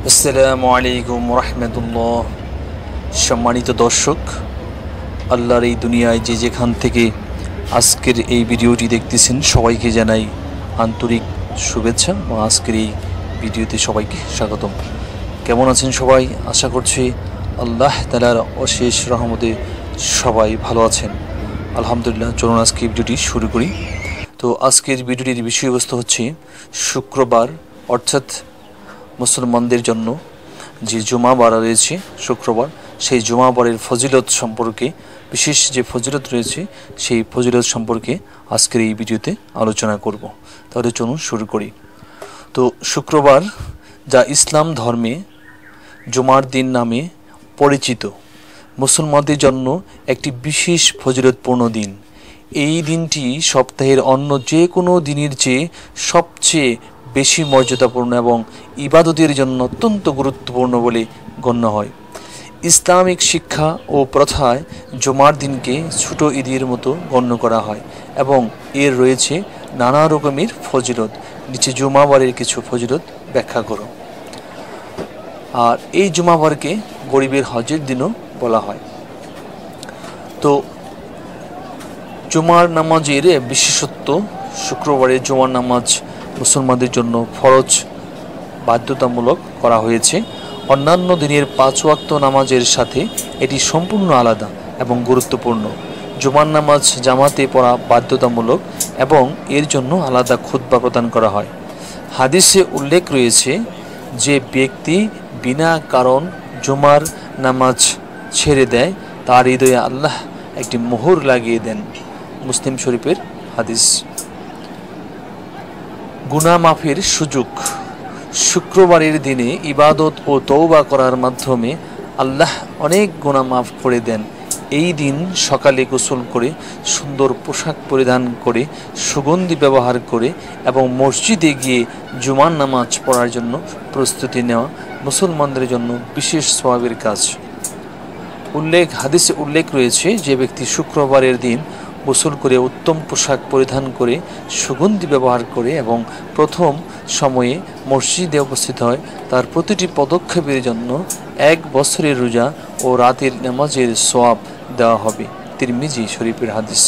আসসালামু আলাইকুম রহমতুল্লাহ। সম্মানিত দর্শক, আল্লাহর এই দুনিয়ায় যে যেখান থেকে আজকের এই ভিডিওটি দেখতেছেন সবাইকে জানাই আন্তরিক শুভেচ্ছা এবং আজকের এই ভিডিওতে সবাইকে স্বাগতম। কেমন আছেন সবাই? আশা করছি আল্লাহ তাআলার অশেষ রহমতে সবাই ভালো আছেন। আলহামদুলিল্লাহ। চলুন আজকে ভিডিওটি শুরু করি। তো আজকের ভিডিওটির বিষয়বস্তু হচ্ছে শুক্রবার অর্থাৎ মুসলমানদের জন্য যে জুমাবার রয়েছে শুক্রবার, সেই জুমাবারের ফজিলত সম্পর্কে, বিশেষ যে ফজিলত রয়েছে সেই ফজিলত সম্পর্কে আজকের এই ভিডিওতে আলোচনা করব। তাহলে চলুন শুরু করি। তো শুক্রবার, যা ইসলাম ধর্মে জুমার দিন নামে পরিচিত, মুসলমানদের জন্য একটি বিশেষ ফজিলতপূর্ণ দিন। এই দিনটি সপ্তাহের অন্য যে কোনো দিনের চেয়ে সবচেয়ে বেশি মর্যাদাপূর্ণ এবং ইবাদতের জন্য অত্যন্ত গুরুত্বপূর্ণ বলে গণ্য হয়। ইসলামিক শিক্ষা ও প্রথায় জুমার দিনকে ছোট ঈদের মতো গণ্য করা হয় এবং এর রয়েছে নানা রকমের ফজিলত। নিচে জুমাবারের কিছু ফজিলত ব্যাখ্যা করো। আর এই জুমাবারকে গরিবের হজের দিনও বলা হয়। তো জুমার নামাজের বিশেষত্ব: শুক্রবারে জুমার নামাজ মুসলমানদের জন্য ফরজ বাধ্যতামূলক করা হয়েছে। অন্যান্য দিনের 5 ওয়াক্ত নামাজের সাথে এটি সম্পূর্ণ আলাদা এবং গুরুত্বপূর্ণ। জুমার নামাজ জামাতে পড়া বাধ্যতামূলক এবং এর জন্য আলাদা খুতবা প্রদান করা হয়। হাদিসে উল্লেখ রয়েছে যে ব্যক্তি বিনা কারণ জুমার নামাজ ছেড়ে দেয় তার হৃদয়ে আল্লাহ একটি মোহর লাগিয়ে দেন। মুসলিম শরীফের হাদিস। গুনাহ মাফের সুযোগ: শুক্রবারের দিনে ইবাদত ও তওবা করার মাধ্যমে আল্লাহ অনেক গুনাহ মাফ করে দেন। এই দিন সকালে গোসল করে, সুন্দর পোশাক পরিধান করে, সুগন্ধি ব্যবহার করে এবং মসজিদে গিয়ে জুমার নামাজ পড়ার জন্য প্রস্তুতি নেওয়া মুসলমানদের জন্য বিশেষ সওয়াবের কাজ। হাদিসে উল্লেখ রয়েছে যে ব্যক্তি শুক্রবারের দিন গোসল করে, উত্তম পোশাক পরিধান করে, সুগন্ধি ব্যবহার করে এবং প্রথম সময়ে মসজিদে উপস্থিত হয়, তার প্রতিটি পদক্ষেপের জন্য 1 বছরের রোজা ও রাতের নামাজের সওয়াব দেওয়া হবে। তিরমিজি শরীফের হাদিস।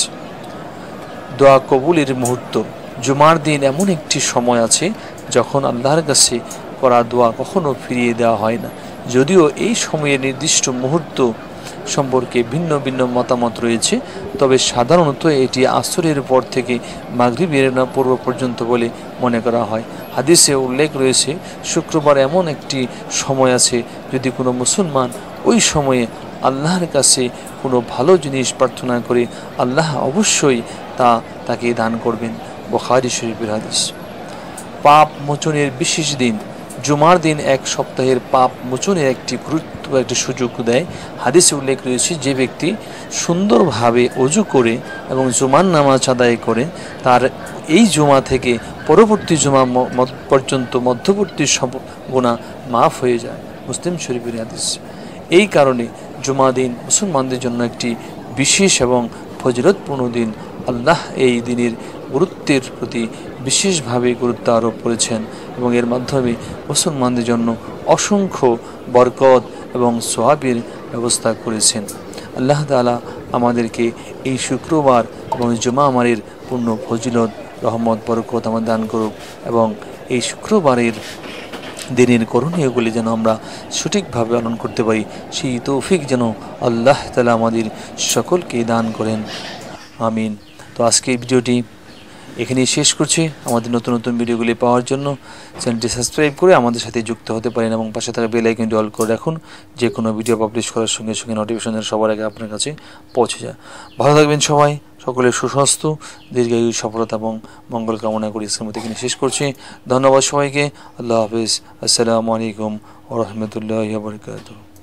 দোয়া কবুলের মুহূর্ত: জুমার দিন এমন একটি সময় আছে যখন আল্লাহর কাছে করা দোয়া কখনো ফিরিয়ে দেওয়া হয় না। যদিও এই সময়ের নির্দিষ্ট মুহূর্ত সম্পর্কে ভিন্ন ভিন্ন মতামত রয়েছে, তবে সাধারণত এটি আসরের পর থেকে মাগরিবের পূর্ব পর্যন্ত বলে মনে করা হয়। হাদিসে উল্লেখ রয়েছে শুক্রবার এমন একটি সময় আছে, যদি কোনো মুসলমান ওই সময়ে আল্লাহর কাছে কোনো ভালো জিনিস প্রার্থনা করে, আল্লাহ অবশ্যই তাকে দান করবেন। বুখারী শরীফের হাদিস। পাপ মোচনের বিশেষ দিন: জুমার দিন এক সপ্তাহের পাপ মোচনের একটি সুযোগ দেয়। হাদিসে উল্লেখ রয়েছে যে ব্যক্তি সুন্দরভাবে ওযু করে এবং জুমার নামাজ আদায় করে, তার এই জুমা থেকে পরবর্তী জুমা পর্যন্ত মধ্যবর্তী সব গুনাহ মাফ হয়ে যায়। মুসলিম শরীফের হাদিস। এই কারণে জুমা দিন মুসলমানদের জন্য একটি বিশেষ এবং ফজিলতপূর্ণ দিন। আল্লাহ এই দিনের গুরুত্বের প্রতি বিশেষভাবে গুরুত্ব আরোপ করেছেন এবং এর মাধ্যমে মুসলমানদের জন্য অসংখ্য বরকত এবং সওয়াবের ব্যবস্থা করেছেন। আল্লাহ তাআলা আমাদেরকে এই শুক্রবার এবং জুমাবারের পূর্ণ ফজিলত, রহমত, বরকত আমাদের দান করুক এবং এই শুক্রবারের দিনের করণীয়গুলি যেন আমরা সঠিকভাবে পালন করতে পারি, সেই তৌফিক যেন আল্লাহ তাআলা আমাদের সকলকে দান করেন। আমিন। তো আজকে এই ভিডিওটি এখানেই শেষ করছি। আমাদের নতুন নতুন ভিডিওগুলি পাওয়ার জন্য চ্যানেলটি সাবস্ক্রাইব করে আমাদের সাথে যুক্ত হতে পারেন এবং পাশে থাকা বেল আইকনটি অল করে রাখুন। যে কোনো ভিডিও পাবলিশ করার সঙ্গে সঙ্গে নোটিফিকেশন সবার আগে আপনার কাছে পৌঁছে যায়। ভালো থাকবেন সবাই। সকলের সুস্বাস্থ্য, দীর্ঘায়ু, সফলতা এবং মঙ্গল কামনা করি। ইসলামতে এখানে শেষ করছি। ধন্যবাদ সবাইকে। আল্লাহ হাফেজ। আসসালামু আলাইকুম ওয়া রাহমাতুল্লাহি ওয়া বারাকাতুহু।